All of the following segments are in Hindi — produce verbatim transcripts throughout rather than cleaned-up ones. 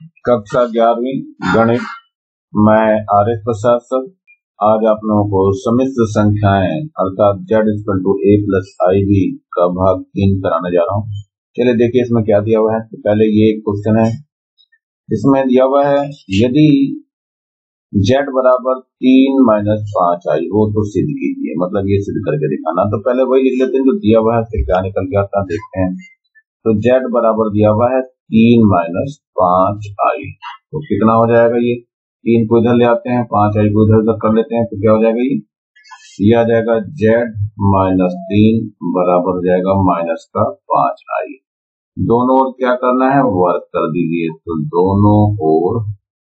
कक्षा ग्यारहवीं गणित, मैं आर एस प्रसाद सर आज आप लोगों को सम्मिश्र संख्याएं अर्थात z equal to a plus i b का भाग तीन कराने जा रहा हूँ। चलिए देखिए इसमें क्या दिया हुआ है। तो पहले ये एक क्वेश्चन है, इसमें दिया हुआ है यदि z बराबर तीन माइनस पांच आई हो तो सिद्ध कीजिए, मतलब ये सिद्ध करके दिखाना। तो पहले वही लिख लेते हैं जो दिया हुआ है, फिर क्या निकल के आता देखते हैं। तो z बराबर दिया हुआ है तीन माइनस पांच आई, तो कितना हो जाएगा, ये तीन को इधर ले आते हैं, पांच आई को इधर उधर कर लेते हैं, तो क्या हो जाएगा, ये ये आ जाएगा z माइनस तीन बराबर हो जाएगा माइनस का पांच आई। दोनों ओर क्या करना है, वर्ग कर दीजिए। तो दोनों ओर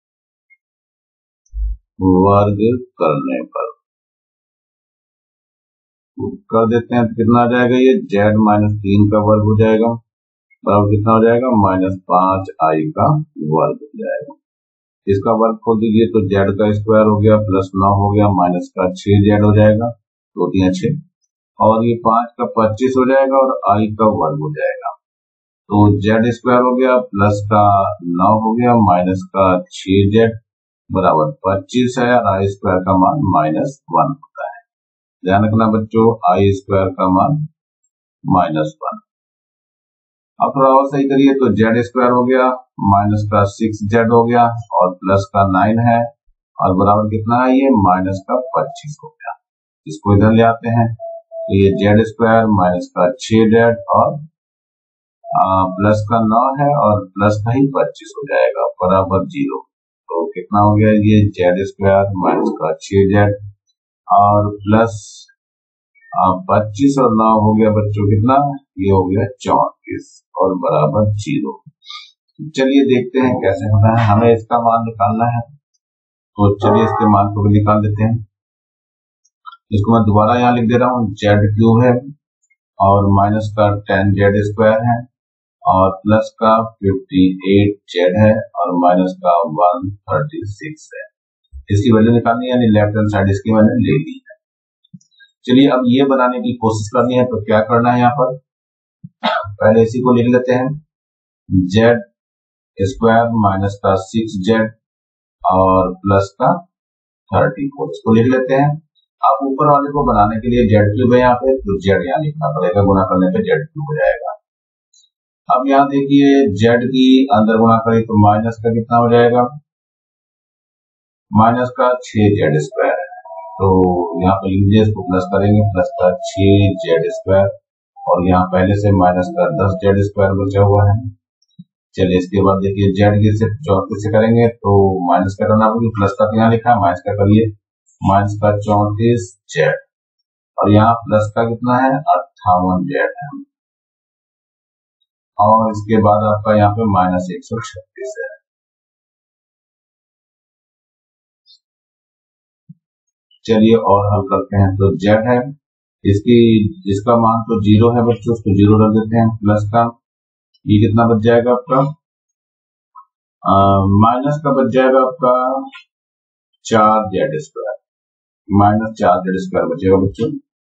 वर्ग करने पर कर देते हैं, तो कितना आ जाएगा, ये z माइनस तीन का वर्ग हो जाएगा बराबर कितना हो जाएगा, माइनस पांच आई का वर्ग हो जाएगा। इसका वर्ग खोल दीजिए तो z का स्क्वायर हो गया प्लस नौ हो गया माइनस का छह जेड हो जाएगा, दो तीन छह, और ये पांच का पच्चीस हो जाएगा और आई का वर्ग हो जाएगा। तो z स्क्वायर हो गया प्लस का नौ हो गया माइनस का छह जेड बराबर पच्चीस है, और आई स्क्वायर का मान माइनस वन होता है। ध्यान रखना बच्चों, आई स्क्वायर का मान माइनस वन। अब थोड़ा और सही करिए तो जेड स्क्वायर हो गया माइनस का सिक्स जेड हो गया और प्लस का नाइन है और बराबर कितना है, ये माइनस का पच्चीस हो गया। इसको इधर ले आते हैं, ये जेड स्क्वायर माइनस का छह जेड और आ, प्लस का नौ है और प्लस का ही पच्चीस हो जाएगा बराबर जीरो। तो कितना हो गया, ये जेड स्क्वायर माइनस का छह जेड और प्लस पच्चीस और नौ हो गया बच्चों कितना, ये हो गया चौंतीस और बराबर जीरो। चलिए देखते हैं कैसे होना है, हमें इसका मान निकालना है। तो चलिए इसके मान को भी निकाल देते हैं। इसको मैं दोबारा यहाँ लिख दे रहा हूँ, जेड क्यूब है और माइनस का टेन जेड स्क्वायर है और प्लस का फिफ्टी एट जेड है और माइनस का वन थर्टी सिक्स है। इसकी वैल्यू निकालनी है, यानी लेफ्ट हैंड साइड इसकी मैंने ले ली है। चलिए अब ये बनाने की कोशिश करनी है, तो क्या करना है, यहाँ पर पहले इसी को लिख लेते हैं, जेड स्क्वायर माइनस का सिक्स जेड और प्लस का थर्टी फोर, इसको लिख लेते हैं। अब ऊपर वाले को बनाने के लिए जेड क्यूब है यहाँ पे, तो जेड यहाँ लिखना पड़ेगा, गुणा करने पे जेड क्यूब हो जाएगा। अब यहाँ देखिए जेड की अंदर गुणा करें तो माइनस का कितना हो जाएगा, माइनस का छह जेड स्क्वायर है, तो यहाँ पे लिख दिए, इसको प्लस करेंगे, प्लस का छह जेड स्क्वायर और यहाँ पहले से माइनस का दस जेड स्क्वायर बचा हुआ है। चलिए इसके बाद देखिए जेड की सिर्फ चौतीस से करेंगे तो माइनस का करना होगा, प्लस का यहाँ लिखा है, माइनस का करिए, माइनस का चौतीस जेड और यहाँ प्लस का कितना है, अट्ठावन जेड है और इसके बाद आपका यहाँ पे माइनस एक सौ छत्तीस है। चलिए और हल करते हैं। तो जेड है, इसकी इसका मान तो जीरो है बच्चों, उसको जीरो रख देते हैं, प्लस का ये कितना बच जाएगा आपका, माइनस का बच जाएगा आपका चार जेड स्क्वायर, माइनस चार जेड स्क्वायर बचेगा बच्चों,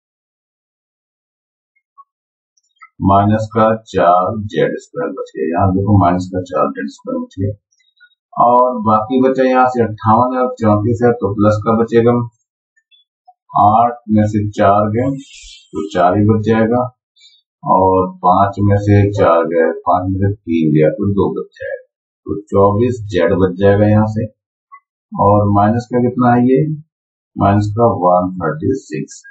माइनस का चार जेड स्क्वायर बच गया। यहाँ देखो माइनस का चार जेड स्क्वायर बच गया और बाकी बचा यहाँ से अट्ठावन है और चौतीस है, तो प्लस का बचेगा, आठ में से चार गए तो चार ही बच जाएगा और पांच में से चार गए, पांच में से तीन गया तो दो बच जाएगा, तो चौबीस जेड बच जाएगा यहाँ से। और माइनस का कितना है, ये माइनस का वन थर्टी सिक्स।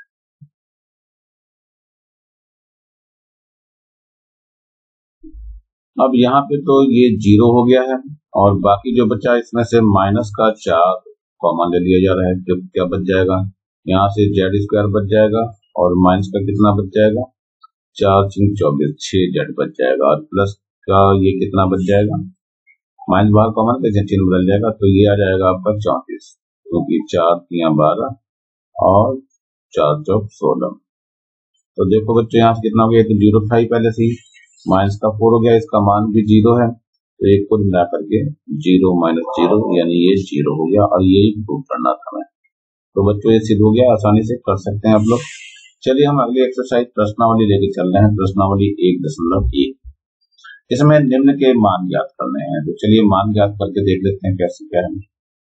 अब यहाँ पे तो ये जीरो हो गया है और बाकी जो बचा इसमें से माइनस का चार कॉमन ले लिया जा रहा है, जब क्या बच जाएगा, यहाँ से जेड स्क्वायर बच जाएगा और माइनस का कितना बच जाएगा, चार चिन्ह चौबीस, छह जेड बच जाएगा और प्लस का ये कितना बच जाएगा, माइनस बाहर कॉमन का चिन्ह बदल जाएगा, तो ये आ जाएगा आपका चौंतीस, क्योंकि चार तिया बारह और चार चौक सोलह। तो देखो बच्चों यहाँ से कितना हो गया, तो जीरो था ही पहले से ही, माइनस का फोर हो गया, इसका मान भी जीरो है, तो एक को मिला करके जीरो माइनस जीरो यानी ये जीरो हो गया और यही प्रूव करना था मैं। तो बच्चों ये सिद्ध हो गया, आसानी से कर सकते हैं आप लोग। चलिए हम अगली एक्सरसाइज प्रश्नावली लेके चल रहे हैं, प्रश्नावली एक दशमलव एक। इसमें निम्न के मान ज्ञात करने हैं, तो चलिए मान ज्ञात करके देख लेते हैं कैसे क्या है।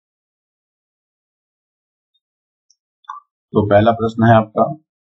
तो पहला प्रश्न है आपका,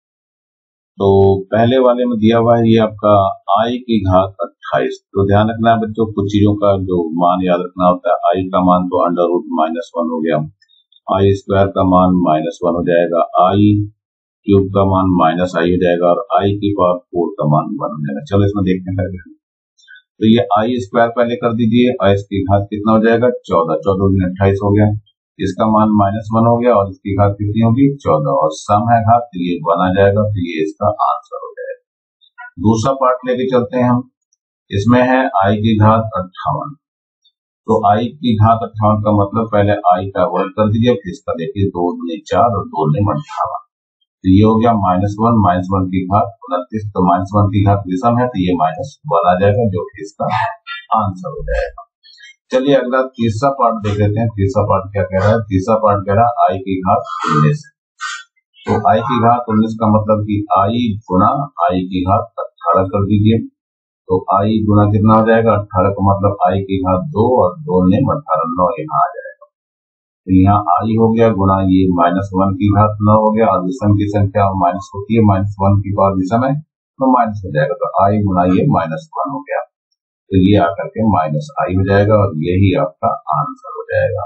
तो पहले वाले में दिया हुआ है ये आपका आई की घात अट्ठाईस। तो ध्यान रखना है बच्चों, कुछ चीजों का जो मान याद रखना होता है। आई का मान तो अंडर रूट माइनस वन हो गया, आई स्क्वायर का मान माइनस वन हो जाएगा, आई क्यूब का मान माइनस आई हो जाएगा और आई की पावर फोर का मान वन हो जाएगा। चलो इसमें देखने लगे, तो ये आई स्क्वायर पहले कर दीजिए, आई की घात कितना हो जाएगा चौदह, चौदह दिन अट्ठाईस हो गया, इसका मान माइनस वन हो गया और इसकी घात कितनी होगी चौदह, और सम है घात तो ये वन आ जाएगा, तो ये इसका आंसर हो जाएगा। दूसरा पार्ट लेके चलते हैं हम, इसमें है आई की घात अट्ठावन। तो आई की घात अट्ठावन का मतलब पहले आई का वर्ग कर दीजिए, फिर इसका देखिए दो दूनी चार और दो दूनी अट्ठावन, तो ये हो गया माइनस वन, माइनस वन की घात उनतीस, तो माइनस वन की घात विषम है तो ये माइनस वन आ जाएगा, जो कि इसका आंसर हो जाएगा। चलिए अगला तीसरा पार्ट देख लेते हैं। तीसरा पार्ट क्या कह रहा है, तीसरा पार्ट कह रहा है आई की घात उन्नीस। तो आई की घात उन्नीस का मतलब कि आई गुना आई की घात अठारह कर दीजिए, तो आई गुना कितना हो जाएगा अठारह का मतलब आई की घात दो और दो ने अठारह, नौ यहाँ आ जाएगा। तो यहाँ आई हो गया गुना ये माइनस वन की घात नौ हो गया, और विषम की संख्या माइनस होती है, माइनस वन की पावर विषम है तो माइनस हो जाएगा, तो आई गुना ये माइनस वन हो गया, तो ये आकर के माइनस आई हो जाएगा और यही आपका आंसर हो जाएगा।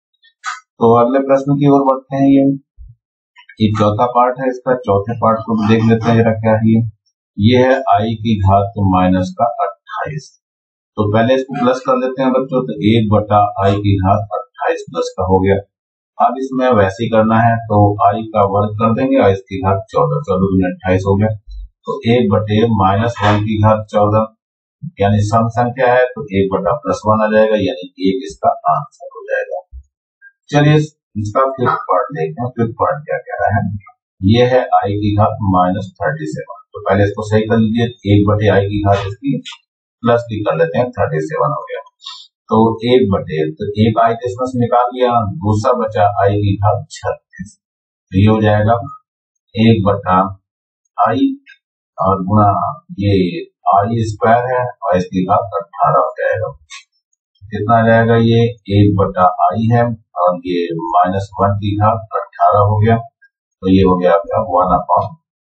तो अगले प्रश्न की ओर बढ़ते हैं। ये ये चौथा पार्ट है, इसका चौथे पार्ट को देख लेते हैं जरा क्या है। ये है आई की घात माइनस का अट्ठाईस। तो पहले इसको प्लस कर लेते हैं बच्चों, तो एक बटा आई की घात अट्ठाईस प्लस का हो गया। अब इसमें वैसे ही करना है, तो आई का वर्ग कर देंगे और इसकी घात चौदह, चौदह दूनी अट्ठाईस हो गया, तो एक बटे माइनस वन की घात चौदह, यानी सम संख्या है तो एक बटा प्लस वन आ जाएगा, यानी एक इसका आंसर हो जाएगा। चलिए इसका फिफ्थ पार्ट देखते हैं। फिफ्थ पार्ट क्या कह रहा है, ये है आई की घात माइनस थर्टी सेवन। तो पहले इसको सही कर लीजिए, एक बटे आई की घात इसकी प्लस की कर लेते हैं, थर्टी सेवन हो गया, तो एक बटे, तो एक आई तो इसमें से निकाल लिया, दूसरा बचा आई की घात छत्तीस, तो ये हो जाएगा एक बटा आई और गुणा ये आई स्क्वायर है और इसकी घात अठारह हो जाएगा, कितना आ जाएगा ये एक बटा आई है और ये माइनस वन की घात अठारह हो गया, तो ये हो गया आपका वन अपॉन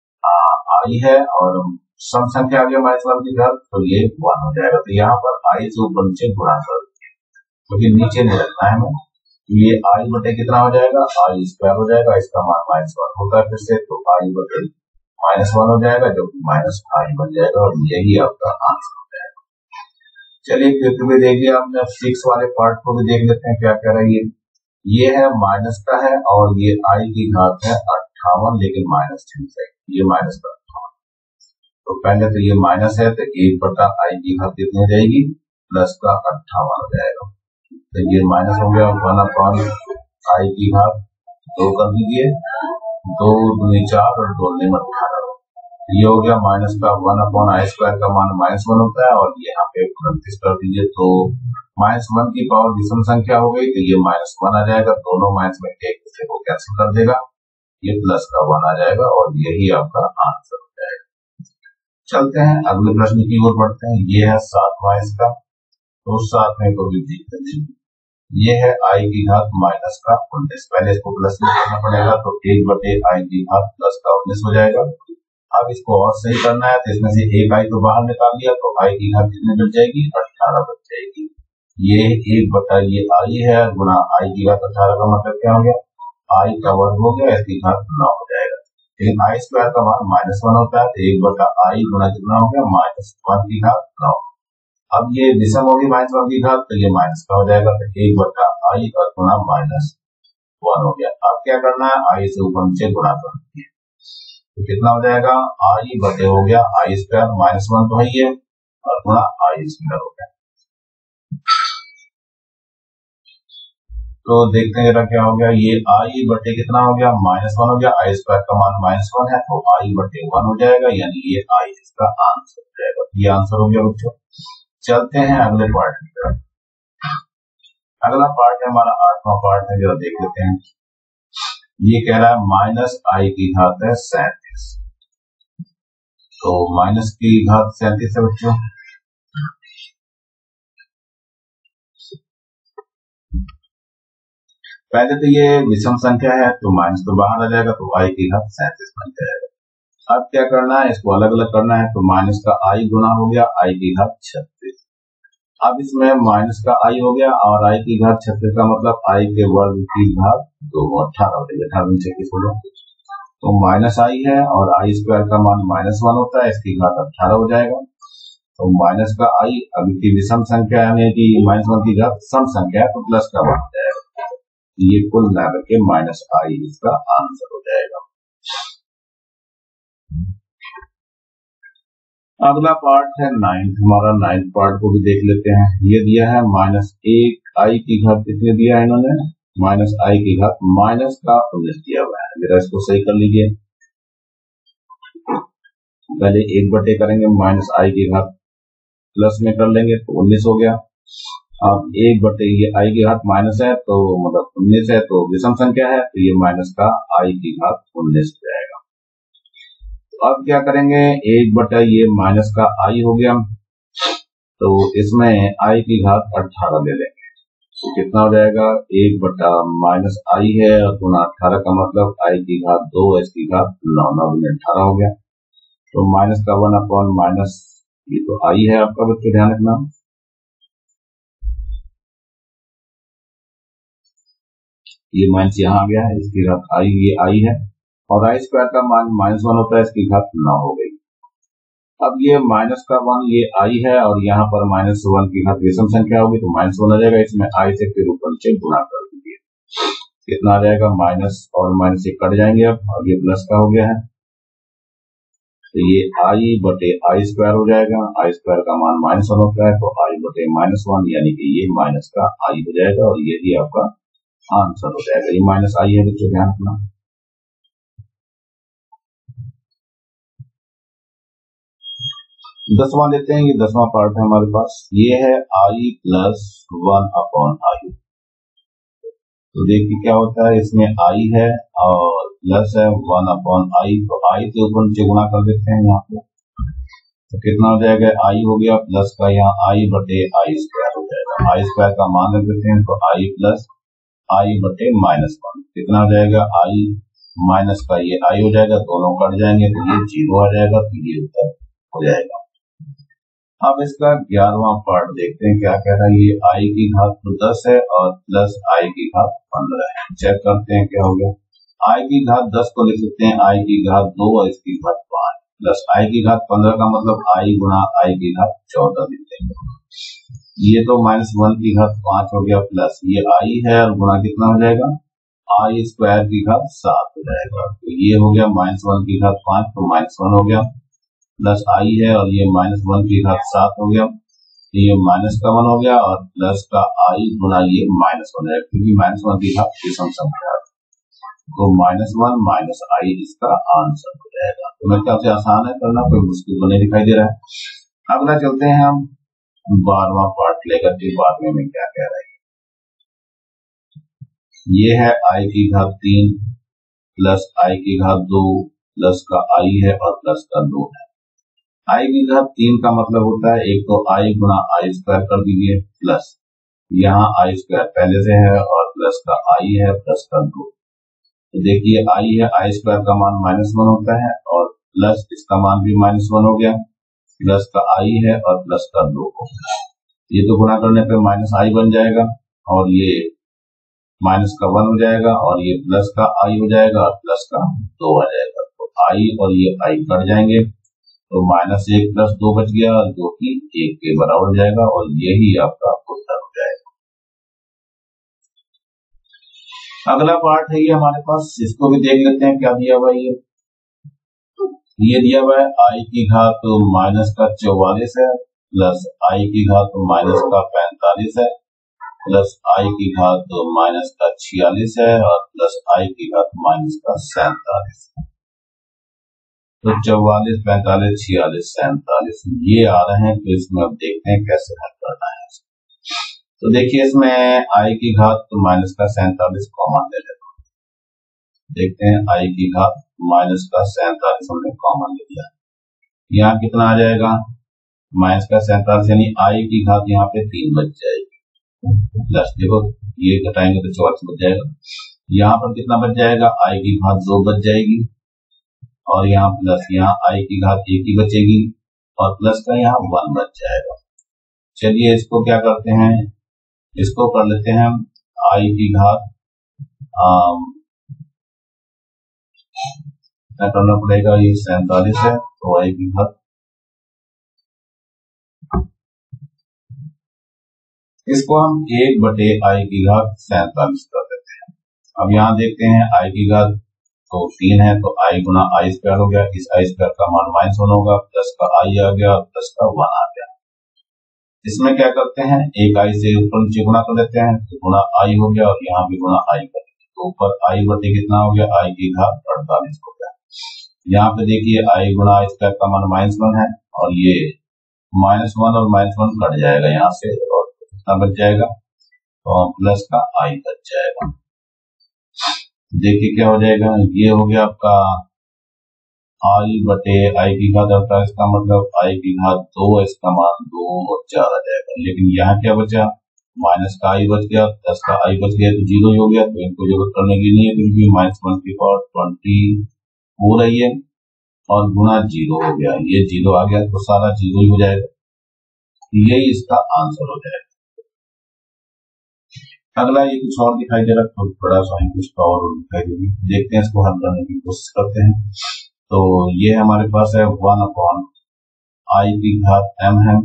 आई है और सम संख्या आ गया माइनस वन की घात, तो ये वन हो जाएगा। तो यहाँ पर आई से ऊपर नीचे गुणा कर दीजिए, क्योंकि तो नीचे नहीं रखना है हमें, ये आई बटे कितना हो जाएगा आई स्क्वायर हो जाएगा, इसका मान माइनस वन होता है फिर से, तो आई बटे माइनस वन हो जाएगा जो कि माइनस आई बन जाएगा और यही आपका आंसर हो जाएगा। चलिए फिफ्थ में देखिए आपने, सिक्स वाले पार्ट को भी देख लेते हैं क्या कह रही है। ये है माइनस का है और ये आई की घात है अट्ठावन, लेकिन माइनस चिन्ह से, ये माइनस का अट्ठावन, तो पहले तो ये माइनस है तो एक बटा आई की घात कितनी हो जाएगी प्लस का अट्ठावन हो जाएगा, तो ये माइनस हो गया वन अपॉन आई की घात दो कर दीजिए, दो दूनी चार और दो ने अठारह, ये हो गया माइनस का वन अपॉन आई स्क्वायर का मान माइनस वन होता है और यहाँ पे उनतीस कर दीजिए, तो माइनस वन की पावर विषम संख्या हो गई, तो ये माइनस वन आ जाएगा, दोनों माइनस में एक दूसरे को कैंसिल कर देगा, ये प्लस का वन आ जाएगा और यही आपका आंसर हो जाएगा। चलते हैं अगले प्रश्न की ओर बढ़ते हैं। ये है सातवां इसका, तो सातवें को भी देखते हैं। ये है आई की घात माइनस का उन्नीस, पहले इसको प्लस में करना पड़ेगा, तो एक बटे आई की घात प्लस का उन्नीस हो जाएगा। अब इसको और सही करना है, तो इसमें से एक आई तो बाहर निकाल लिया, तो आई की घात कितने बच जाएगी अठारह बच जाएगी, ये एक बटा ये आई है गुना आई की घात अठारह का मतलब क्या हो गया आई का वर्ग हो गया, इसकी घात नौ हो जाएगा, लेकिन आई स्क्वायर का मान माइनस वन होता है, तो एक बटा आई गुना कितना हो गया माइनस वन की घात नौ। अब ये विषम होगी माइनस वन की घात, तो ये माइनस का हो जाएगा, तो एक बटा आई और गुना माइनस वन हो गया। अब क्या करना है, आई से ऊपर नीचे गुणा कर दीजिए, तो कितना हो जाएगा आई बटे हो गया आई स्क्वायर, माइनस वन तो है ही है और गुणा आई स्क्वायर हो गया। तो देखते हैं जरा क्या हो गया, ये आई बटे कितना हो गया माइनस वन हो गया, आई स्क्वायर का मान माइनस वन है, तो आई बटे वन हो जाएगा, यानी ये आई इसका आंसर हो जाएगा। ये आंसर हो गया बच्चों। चलते हैं अगले पार्ट की तरफ। अगला पार्ट है हमारा आठवां पार्ट है, जरा देख लेते हैं। ये कह रहा है माइनस आई की घात है सैंतीस, तो माइनस की घात सैंतीस है बच्चों, पहले तो ये विषम संख्या है तो माइनस तो बाहर आ जाएगा, तो आई की घात सैंतीस बन जाएगा। अब क्या करना है, इसको अलग अलग करना है, तो माइनस का आई गुना हो गया आई की घात छत्तीस। अब इसमें माइनस का आई हो गया और आई की घात छत्तीस का मतलब आई के वर्ग की घात दो, अठारह हो जाएगा, अठारह छत्तीस हो जाएगा। तो माइनस आई है और आई स्क्वायर का मान माइनस वन होता है, इसकी घात अठारह हो जाएगा। तो माइनस का आई अब की विषम संख्या यानी कि माइनस वन की घात सम संख्या है तो प्लस का वन हो जाएगा। ये कुल मिलाकर के माइनस आई इसका आंसर हो जाएगा। अगला पार्ट है नाइन्थ, हमारा नाइन्थ पार्ट को भी देख लेते हैं। ये दिया है माइनस एक आई की घात कितने दिया है इन्होंने, माइनस आई की घात माइनस का उन्नीस दिया हुआ है। जरा इसको सही कर लीजिए, पहले एक बटे करेंगे माइनस आई की घात प्लस में कर लेंगे तो उन्नीस हो गया। अब एक बटे ये आई की घात माइनस है तो मतलब उन्नीस है तो विषम संख्या है तो ये माइनस का आई की घात उन्नीस हो जाएगा। तो अब क्या करेंगे, एक बटा ये माइनस का आई हो गया तो इसमें आई की घात अठारह ले लेंगे तो कितना हो जाएगा, एक बटा माइनस आई है और गुना अठारह का मतलब आई की घात दो, इसकी घात नौ, नौ गुना अठारह हो गया। तो माइनस का वन अपॉन माइनस ये तो आई है आपका बच्चे ध्यान रखना, ये माइनस यहाँ आ गया है, इसकी घात आई, ये आई है और आई स्क्वायर का मान माइनस वन होता है, इसकी घात नौ हो गई। अब ये माइनस का वन ये आई है और यहाँ पर माइनस वन की घात विषम संख्या होगी तो माइनस वन आ जाएगा, इसमें आई से फिर ऊपर से गुणा कर दीजिए, कितना आ जाएगा, माइनस और माइनस से कट जाएंगे अब और ये प्लस का हो गया है तो ये आई बटे आई स्क्वायर हो जाएगा। आई स्क्वायर का मान माइनस वन होता है तो आई बटे माइनस वन यानी कि ये माइनस का आई हो जाएगा और ये भी आपका आंसर हो जाएगा। ये माइनस आई है बच्चों ध्यान रखना। दसवां लेते हैं, ये दसवां पार्ट है हमारे पास, ये है i plus one upon i. तो देखिए क्या होता है, इसमें आई है और प्लस है वन अपॉन आई, तो आई से ऊपर नीचे गुणा कर देते हैं यहाँ पे तो कितना हो जाएगा, आई हो गया प्लस का यहाँ आई बटे आई स्क्वायर हो जाएगा। आई स्क्वायर का मान रख देते हैं तो आई प्लस आई बटे माइनस वन, कितना हो जाएगा, आई माइनस का ये आई हो जाएगा, दोनों कट जाएंगे तो ये जीरो आ जाएगा तो ये उत्तर हो जाएगा। अब इसका ग्यारहवां पार्ट देखते हैं क्या कह रहा है, ये आई की घात तो दस है और प्लस आई की घात पंद्रह है। चेक करते हैं क्या हो गया, आई की घात दस को लिख सकते हैं आई की घात दो और इसकी घात पांच प्लस आई की घात पंद्रह का मतलब आई गुना आई की घात चौदह लिख देंगे। ये तो माइनस वन की घात पांच हो गया प्लस ये आई है और गुना कितना हो जाएगा, आई स्क्वायर की घात सात हो जाएगा। तो ये हो गया माइनस वन की घात पांच तो माइनस वन हो गया प्लस आई है और ये माइनस वन की घात सात हो गया, ये माइनस का वन हो गया और प्लस का आई गुना ये माइनस वन है क्योंकि माइनस वन की घात विषम संख्या है तो माइनस वन माइनस आई इसका आंसर हो जाएगा। तो मेरे ख्याल से आसान है करना, कोई मुश्किल तो नहीं दिखाई दे रहा है। अगला चलते हैं हम बारहवां पार्ट लेकर के बारहवें में क्या कह रहे हैं, ये है आई की घात तीन प्लस आई की घात दो प्लस का आई है और प्लस का दो है। आई की घात तीन का मतलब होता है एक तो आई गुना आई स्क्वायर कर दीजिए प्लस यहाँ आई स्क्वायर पहले से है और प्लस का आई है प्लस का दो। तो देखिए आई है, आई स्क्वायर का मान माइनस वन होता है और प्लस इसका मान भी माइनस वन हो गया, प्लस का आई है और प्लस का दो हो गया। ये तो गुणा करने पे माइनस आई बन जाएगा और ये माइनस का वन हो जाएगा और ये प्लस का आई हो जाएगा और प्लस का दो आ जाएगा। तो आई और ये आई कट जाएंगे तो माइनस एक प्लस दो बच गया और जो कि एक के बराबर हो जाएगा और यही आपका उत्तर हो जाएगा। अगला पार्ट है ये हमारे पास, इसको भी देख लेते हैं क्या दिया हुआ है। ये ये दिया हुआ है आई की घात तो माइनस का चौवालीस है प्लस आई की घात तो माइनस का पैंतालीस है प्लस आई की घात तो माइनस का छियालीस है और प्लस आई की घात माइनस का सैंतालीस है। तो चौवालीस पैंतालीस छियालीस सैंतालीस ये आ रहे हैं तो इसमें अब देखते हैं कैसे हल करना है। तो देखिए इसमें आई की घात तो माइनस का सैंतालीस कॉमन ले लेते हैं, देखते हैं आई की घात माइनस का सैंतालीस हमने कॉमन ले लिया, यहाँ कितना आ जाएगा माइनस का सैंतालीस यानी आई की घात यहाँ पे तीन बच जाएगी प्लस देखो ये घटाएंगे तो चौवालीस बच जाएगा। यहाँ पर कितना बच जाएगा, आई की घात दो बच जाएगी और यहाँ प्लस यहाँ आई की घात एक ही बचेगी और प्लस का यहाँ वन बच जाएगा। चलिए इसको क्या करते हैं, इसको कर लेते हैं हम आई की घात क्या करना पड़ेगा, ये सैंतालीस है तो आई की घात, इसको हम एक बटे आई की घात सैंतालीस कर देते हैं। अब यहाँ देखते हैं आई की घात तो तीन है तो आई गुना आई स्क्वायर हो गया, इस आई स्क्वायर का मान माइनस वन होगा, प्लस का आई आ गया, प्लस का वन आ गया। इसमें क्या करते हैं, एक आई से ऊपर नीचे गुना कर देते हैं तो गुना आई हो गया और यहाँ भी गुना आई कर देते हैं तो ऊपर आई बटे कितना हो गया, आई की घात अड़तालीस हो गया। यहाँ पे देखिए आई गुना आई स्क्वायर का मान माइनस वन है और ये माइनस वन और माइनस वन कट जाएगा यहाँ से और कितना बच जाएगा, तो प्लस का आई बच जाएगा। देखिए क्या हो जाएगा, ये हो गया आपका आई बटे आई की घात अड़तालीस का मतलब आई की घात दो, इसका मान दो और चार आ जाएगा। लेकिन यहाँ क्या बचा, माइनस का आई बच गया, प्लस का आई बच गया तो जीरो ही हो गया, तो इनको जरूरत करने की नहीं है क्योंकि माइनस वन की पावर ट्वेंटी हो रही है और गुना जीरो हो गया, ये जीरो आ गया तो सारा जीरो ही हो जाएगा, यही इसका आंसर हो जाएगा। अगला ये कुछ और दिखाई दे रहा है, तो बड़ा सा कुछ और दिखाई देगी, देखते हैं इसको हल करने की कोशिश करते हैं। तो ये हमारे पास है वन अपॉन आई की घात एम है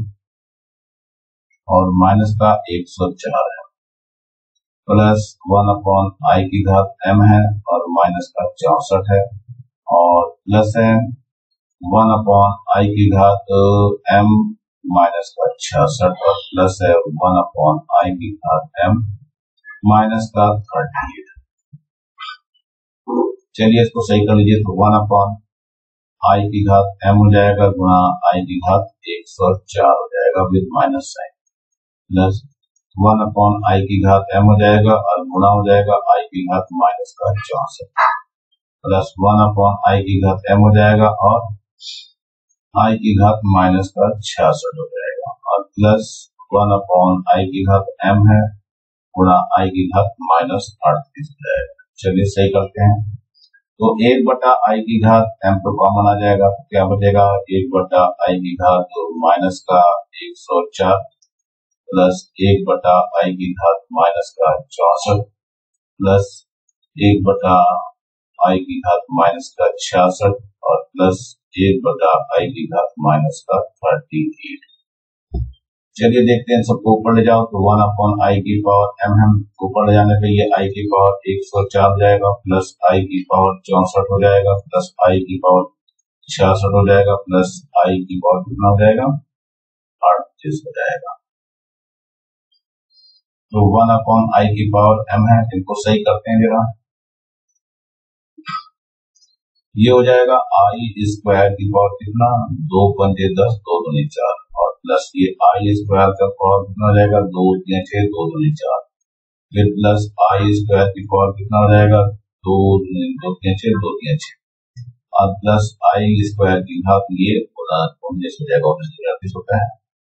और माइनस का एक सौ चार है, प्लस वन अपॉन आई की घात एम है और माइनस का चौसठ है और प्लस है वन अपॉन आई की घात एम माइनस का छियासठ और प्लस है वन अपॉन आई की घात एम माइनस का थर्टी एट। चलिए इसको सही कर लीजिए, तो वन अपॉन आई की घात एम हो जाएगा गुना आई की घात एक सौ चार हो जाएगा with minus sign, plus one upon i की घात एम हो जाएगा और गुना हो जाएगा आई की घात माइनस का चौसठ, प्लस वन अपॉन आई की घात एम हो जाएगा और आई की घात माइनस का छियासठ हो जाएगा और प्लस वन अपॉन आई की घात एम है गुणा आई की घात माइनस अड़तीस जाएगा। चलिए सही करते हैं, तो एक बटा आई की घात एम तो कॉमन आ जाएगा, तो क्या बचेगा, एक बटा आई की घात तो माइनस का एक सौ चार प्लस एक बटा आई की घात माइनस का चौसठ प्लस एक बटा आई की घात माइनस का छियासठ और प्लस एक बटा आई की घात माइनस का थर्टी एट। चलिए देखते हैं सबको ऊपर ले जाओ, तो वन अपॉन आई की पावर एम एम ऊपर ले जाने पे ये आई की पावर एक सौ चार हो जाएगा प्लस आई की पावर चौसठ हो जाएगा प्लस आई की पावर छियासठ हो जाएगा प्लस आई की पावर कितना हो जाएगा, अड़तीस हो जाएगा। तो वन अपॉन आई की पावर एम है, इनको सही करते हैं जरा, ये हो जाएगा आई स्क्वायर की पावर कितना, दो पंजे दस, दो दूनी चार और प्लस ये आई स्क्वायर का पावर कितना हो जाएगा, दो तीन छह, दो दूनी चार, फिर प्लस आई स्क्वायर की पावर कितना हो जाएगा, दो दो तीन छह, दो तीन छह और प्लस आई स्क्वायर की घात ये उन्नीस हो जाएगा, उन्नीस होता है।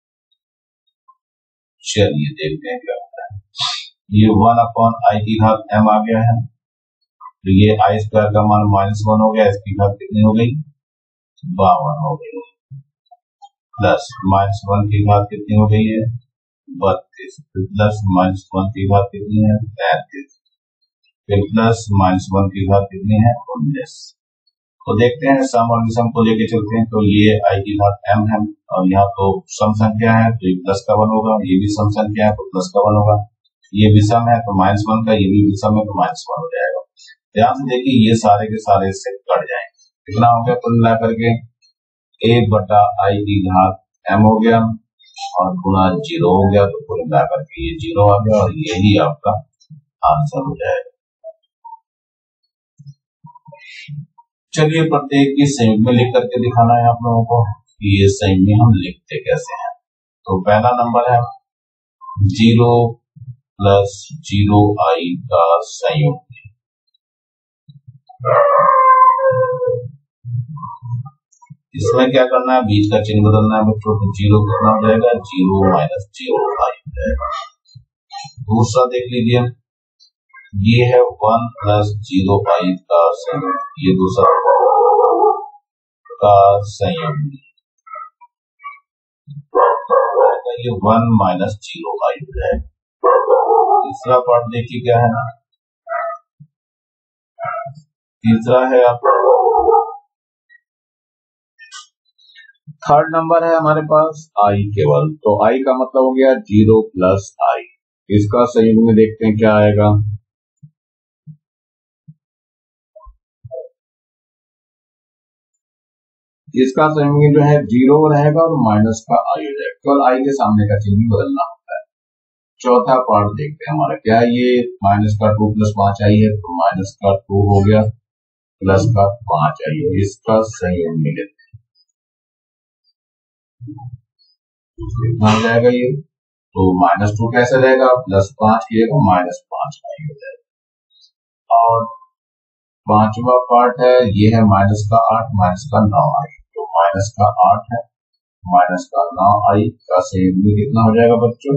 चलिए देखते हैं क्या होता है, ये वन अपॉन आई की घात एम आ गया है, तो ये आई स्क्वायर का मान माइनस वन हो गया, इसकी घात कितनी हो गई, बावन हो गई, प्लस माइनस वन की घात कितनी हो गई है, बत्तीस, प्लस माइनस वन की घात कितनी है, तैंतीस, फिर प्लस माइनस वन की घात कितनी है, उन्नीस। तो देखते हैं सम और विषम को लेके चलते हैं, तो ये आई की घात एम है और यहाँ तो सम संख्या है तो ये प्लस का वन होगा, ये भी सम संख्या है तो प्लस का वन होगा, ये विषम है तो माइनस वन का, ये भी विषम है तो माइनस वन हो जाएगा। ध्यान से देखिए ये सारे के सारे इससे कट जाएंगे, कितना हो गया कुल मिलाकर के एक बटा आई की घात एम हो गया और गुना जीरो हो गया, तो कुल मिलाकर के ये जीरो आ गया और यही आपका आंसर हो जाएगा। चलिए प्रत्येक की संयुक्त में लिख करके दिखाना है आप लोगों को कि ये संयुक्त में हम लिखते कैसे हैं। तो पहला नंबर है जीरो प्लस जीरो आई का संयुक्त, इसमें क्या करना है, बीच का चिन्ह बदलना है बच्चों, तो जीरो कितना हो जाएगा, जीरो माइनस जीरो आई हो जाएगा। दूसरा देख लीजिए ये है वन प्लस जीरो आई का संयुग्म, ये दूसरा का संयुग्म, ये वन माइनस जीरो आई है। तीसरा पार्ट देखिए क्या है ना, तीसरा है आपका थर्ड नंबर है हमारे पास आई केवल, तो आई का मतलब हो गया जीरो प्लस आई। इसका संयुग्म में देखते हैं क्या आएगा, इसका संयुग्म जो है जीरो रहेगा और माइनस का आई हो जाएगा, केवल आई के सामने का चिन्ह बदलना होता है। चौथा पार्ट देखते हैं हमारा क्या है, ये माइनस का टू प्लस पांच आई है, तो माइनस का टू हो गया प्लस का पांच आई है, इसका संयुग्म लेते हैं कितना हो जाएगा ये, तो माइनस टू कैसे रहेगा, प्लस पांच की जगह माइनस पांच आई हो जाएगा। और पांचवा पार्ट है ये है माइनस का आठ माइनस का नौ आई, तो माइनस का आठ है माइनस का नौ आई का संयुग्म कितना हो जाएगा बच्चों,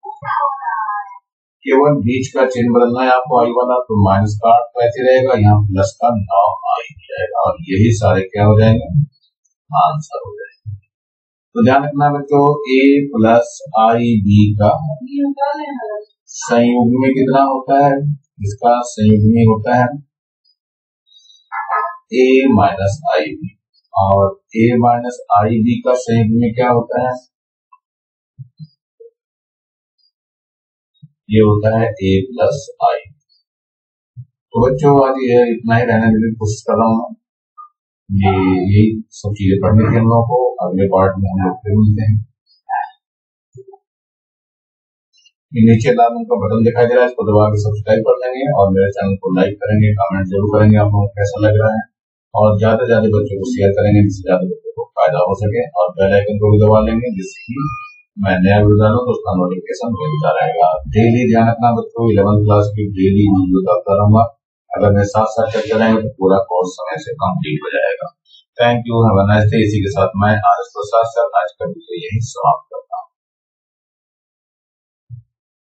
केवल बीच का चिन्ह बदलना है आपको आई वाला, तो माइनस का आठ कैसे रहेगा, यहाँ प्लस का नौ आई जाएगा, और यही सारे क्या हो जाएंगे, आंसर हो जाएंगे। तो ध्यान रखना बच्चों, ए प्लस आई बी का संयुग्म में कितना होता है, इसका संयुग्म में होता है ए माइनस आई बी, और ए माइनस आई बी का संयुग्म में क्या होता है, ये होता है ए प्लस आई। तो बच्चों आज ये इतना ही रहने की कोशिश कर रहा हूँ मैं, ये यही सब चीजें पढ़ने की हम लोगों को, अगले पार्ट में हम लोग फिर मिलते हैं। नीचे लाल रंग का बटन दिखाई दे रहा है, इसको दबा के सब्सक्राइब कर लेंगे और मेरे चैनल को लाइक करेंगे, कमेंट जरूर करेंगे आप लोगों को कैसा लग रहा है, और ज्यादा से ज्यादा बच्चों को शेयर करेंगे जिससे ज्यादा बच्चों को फायदा हो सके, और बेल आइकन को भी दबा लेंगे जिससे कि मैं नया वीडियो डालूं तो उसका नोटिफिकेशन मिलता रहेगा। डेली ध्यान रखना बच्चों, इलेवेंथ क्लास की डेली वीडियो डालता रहूंगा, अगर मेरे साथ साथ चलते रहेंगे तो पूरा कोर्स समय से कंप्लीट हो जाएगा। Thank you, have a nice day. इसी के साथ मैं आज प्रसाद सर आज का वीडियो यही समाप्त करता हूं।